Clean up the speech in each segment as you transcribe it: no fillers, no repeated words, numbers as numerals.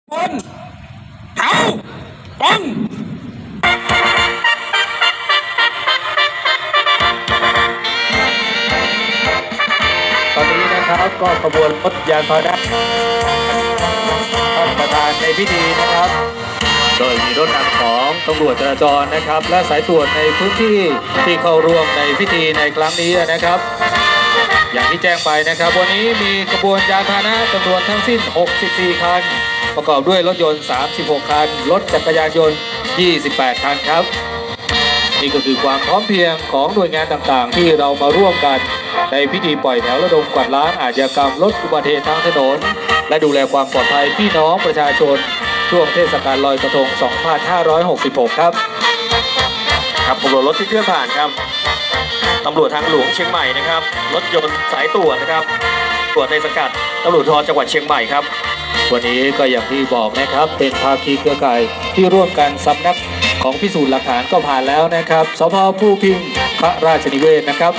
บนแถวตรงตอนนี้นะครับก็ขบวนรถยานพาหนะท่านประธานในพิธีนะครับโดยมีรถนำของตำรวจจราจรนะครับและสายตรวจในพื้นที่ที่เข้าร่วมในพิธีในครั้งนี้นะครับ อย่างที่แจ้งไปนะครับวันนี้มีขบวนยานพาหนะจำนวนทั้งสิ้น64คันประกอบด้วยรถยนต์36คันรถจักรยานยนต์28คันครับนี่ก็คือความพร้อมเพรียงของหน่วยงานต่างๆที่เรามาร่วมกันในพิธีปล่อยแถวระดมกวาดล้างอาชญากรรมลดอุบัติเหตุทางถนนและดูแลความปลอดภัยพี่น้องประชาชนช่วงเทศกาลลอยกระทง2566ครับขบวนรถที่เคลื่อนผ่านครับตำรวจทางหลวงเชียงใหม่นะครับรถยนต์สายตรวจนะครับตรวจในสังกัดตำรวจภูธรจังหวัดเชียงใหม่ครับวันนี้ก็อย่างที่บอกนะครับเป็นภาคีเครือข่ายที่ร่วมกันสำนักของพิสูจน์หลักฐานก็ผ่านแล้วนะครับสภ.ผู้พิงพระราชนิเวศนะครับ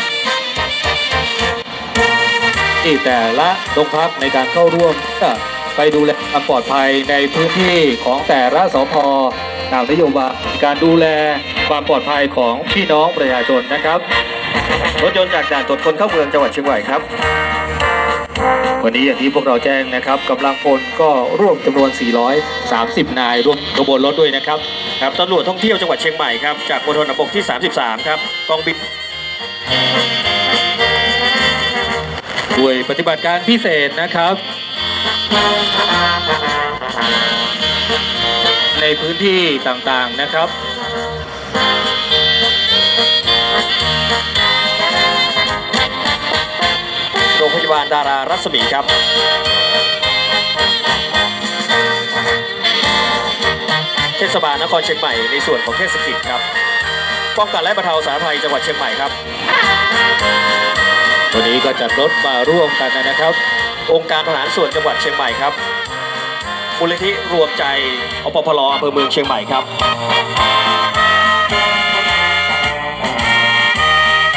ที่แต่ละโรงพักในการเข้าร่วมไปดูแลความปลอดภัยในพื้นที่ของแต่ละสภ.ตามนโยบายการดูแลความปลอดภัยของพี่น้องประชาชนนะครับรถยนต์จากด่านตรวจคนเข้าเมืองจังหวัดเชียงใหม่ครับวันนี้อย่างที่พวกเราแจ้งนะครับกำลังพลก็ร่วมจำนวน430นายร่วมขบวนรถด้วยนะครับตำรวจท่องเที่ยวจังหวัดเชียงใหม่ครับจากมณฑลทหารบกที่33ครับกองบินด้วยปฏิบัติการพิเศษนะครับในพื้นที่ต่างๆนะครับโรงพยาบาลดารารัศมีครับเทศบาลนครเชียงใหม่ในส่วนของเทศกิจครับป้องกันและบรรเทาสาธารณภัยจังหวัดเชียงใหม่ครับวันนี้ก็จัดรถมาร่วมกันนะครับองค์การทหารส่วนจังหวัดเชียงใหม่ครับมูลนิธิรวมใจอปพลอำเภอเมืองเชียงใหม่ครับ